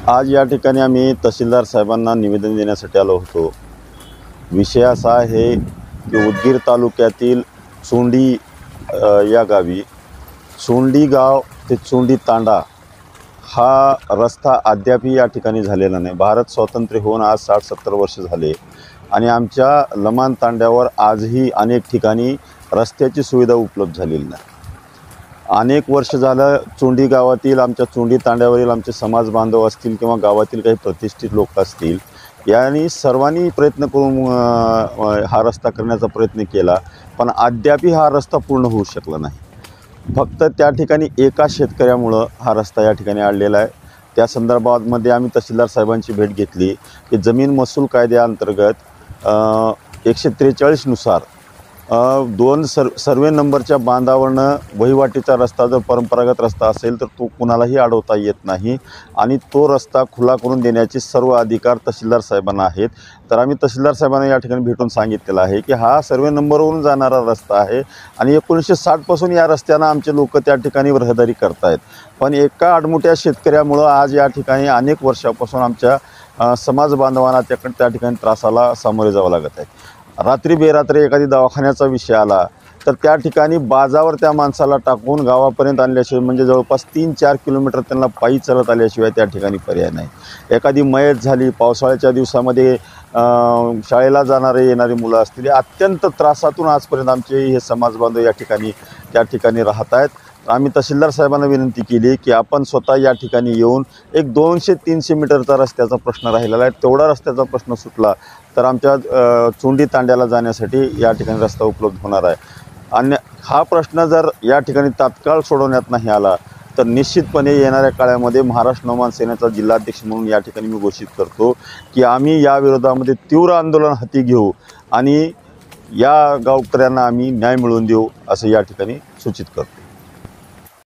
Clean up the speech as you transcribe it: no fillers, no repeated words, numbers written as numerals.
आज या ठिकाणी आम्ही तहसीलदार साहेबांना निवेदन देण्यासाठी आलो होतो। विषय असा आहे की उदगीर तालुक्यातील चोंडी या गावी चोंडी गाव ते चोंडी तांडा हा रस्ता अद्यापही या ठिकाणी झालेला नाही। भारत स्वातंत्र्य होऊन आज 60-70 वर्ष झाले आणि आमच्या लमान तांड्यावर आजही अनेक ठिकाणी रस्त्याची सुविधा उपलब्ध झालेली नाही। अनेक वर्ष झालं चोंडी गावातील आमच्या चोंडी तांड्यावरील आमचे समाज बांधव असतील किंवा गावातील काही प्रतिष्ठित लोक असतील यांनी सर्वांनी प्रयत्न करून हा रस्ता करण्याचा प्रयत्न केला, पण अद्यापही हा रस्ता पूर्ण होऊ शकला नाही। फक्त त्या ठिकाणी एका शेतकऱ्यामुळं हा रस्ता या ठिकाणी अडलेला आहे। त्या संदर्भामध्ये आम्ही तहसीलदार साहेबांची भेट घेतली की जमीन महसूल कायद्याअंतर्गत 143 नुसार सर्वे नंबरच्या बांधावरनं वहिवाटीचा रस्ता जर परंपरागत रस्ता असेल तर तो कुणालाही अडवता येत नाही आणि तो रस्ता खुला करून देण्याचे सर्व अधिकार तहसीलदार साहेबांना आहेत। तर आम्ही तहसीलदार साहेबांना या ठिकाणी भेटून सांगितलेलं आहे की हा सर्वे नंबरवरून जाणारा रस्ता आहे आणि 1960 पासून या रस्त्यानं आमचे लोक त्या ठिकाणी रहदारी करतायत, पण एका अडमुट्या शेतकऱ्यामुळं आज या ठिकाणी अनेक वर्षापासून आमच्या समाज बांधवांना त्या ठिकाणी त्रासाला सामोरे जावं लागत आहे। रात्री बेरात्री एखादी दवाखान्याचा विषय आला तर त्या ठिकाणी बाजावर त्या माणसाला टाकून गावापर्यंत आणल्याशिवाय म्हणजे जवळपास 3-4 किलोमीटर त्यांना पायी चालत आल्याशिवाय त्या ठिकाणी पर्याय नाही। एखादी मयत झाली, पावसाळ्याच्या दिवसामध्ये शाळेला येणारी मुलं असतील, अत्यंत त्रासातून आजपर्यंत आमचे हे समाज बांधव त्या ठिकाणी राहत आहेत। आम्ही तहसीलदार साहेबांना विनंती केली की आपण स्वतः या ठिकाणी येऊन एक 200-300 मीटरचा रस्त्याचा प्रश्न राहिलेला आहे, तेवढा रस्त्याचा प्रश्न सुटला तर आमच्या चोंडी तांड्याला जाण्यासाठी या ठिकाणी रस्ता उपलब्ध होणार आहे। आणि हा प्रश्न जर या ठिकाणी तात्काळ सोडवण्यात नाही आला तर निश्चितपणे येणाऱ्या काळामध्ये महाराष्ट्र नवमान सेनेचा जिल्हाध्यक्ष म्हणून या ठिकाणी मी घोषित करतो की आम्ही या विरोधामध्ये तीव्र आंदोलन हाती घेऊ आणि या गावकऱ्यांना आम्ही न्याय मिळवून देऊ असं या ठिकाणी सूचित करतो।